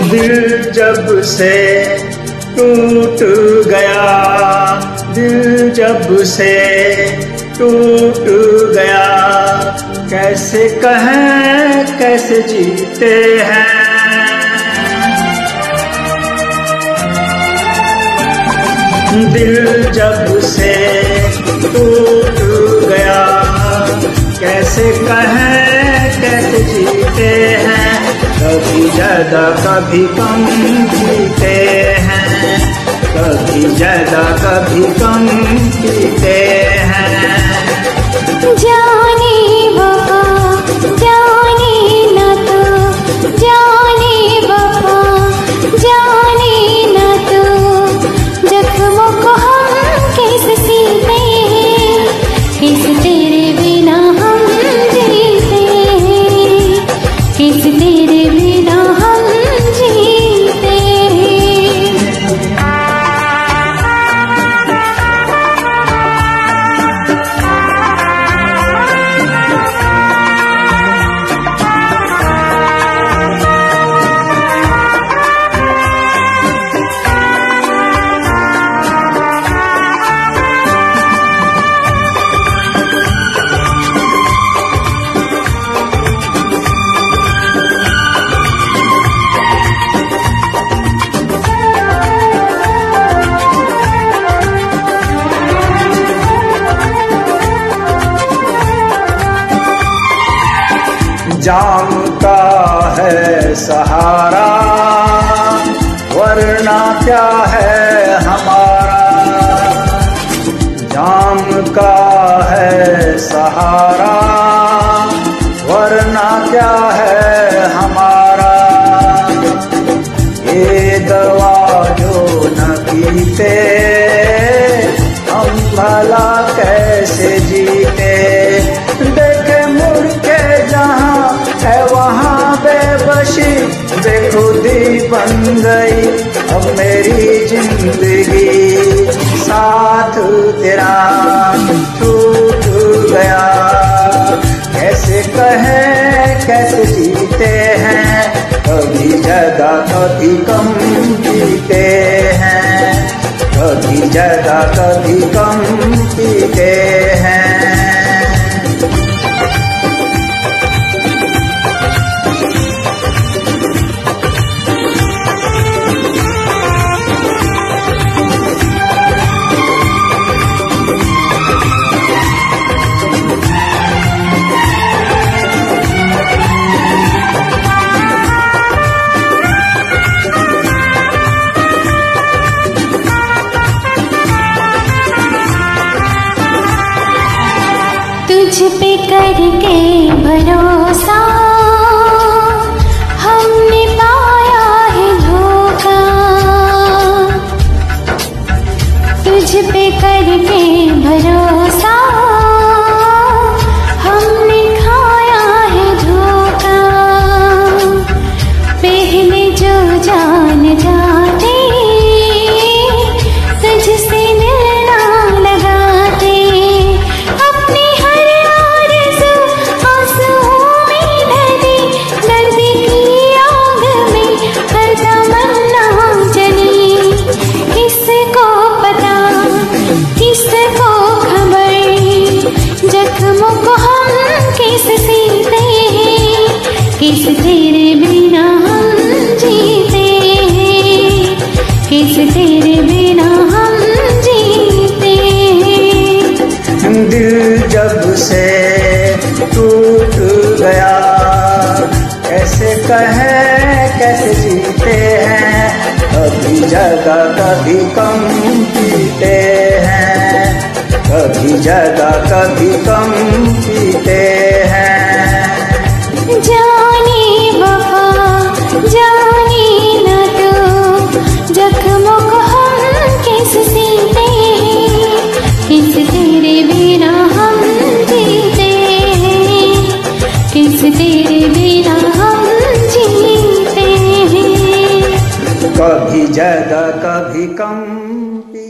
दिल जब से टूट गया, दिल जब से टूट गया, कैसे कहें कैसे जीते हैं। दिल जब से टूट गया, कैसे कहें कैसे जीते हैं। कभी ज्यादा कभी कम जीते हैं, कभी ज्यादा कभी कम जीते हैं। जाने वफा जाने न तो, जाने वफा जाने न तो, जख्मों को हम कैसे सीते हैं, कैसे तेरे बिना हम जीते हैं, कैसे तेरे बिना हम जीते हैं। जाम का है सहारा, वरना क्या है हमारा। जाम का है सहारा, वरना क्या है हमारा। ये दवा जो न पीते, हम भला कैसे जीते। देखे मुड़ के जहाँ है वहाँ बेबसी, बेखुदी बन गई अब मेरी जिंदगी। साथ तेरा छूट गया, कैसे कहें कैसे जीते हैं। कभी ज्यादा कभी कम जीते हैं, कभी ज्यादा कभी कम जीते हैं। तुझ पे करके भरोसा हमने पाया है धोखा, तुझ पे करके भरोसा हमने खाया है धोखा। पहले जो जान जाते तुझसे मिलना लगाते, अपनी हर आरज़ू आंसुओं में ढली, दर्द की आग में हर तमन्ना जली। किसको पता किसको खबर, जख्मों को हम कैसे सीते हैं, कैसे तेरे बिना हम जीते हैं, कैसे तेरे बिना हम जीते हैं। दिल जब से टूट गया, कैसे कहें कैसे जीते हैं। कभी ज्यादा कभी कम जीते हैं, कभी ज्यादा कभी कम जीते हैं। जाने वफा जाने न तो, जख्मों को हम कैसे सीते हैं, कैसे तेरे बिना हम जीते हैं, कैसे तेरे बिना हम जीते हैं। कभी ज्यादा कभी कम।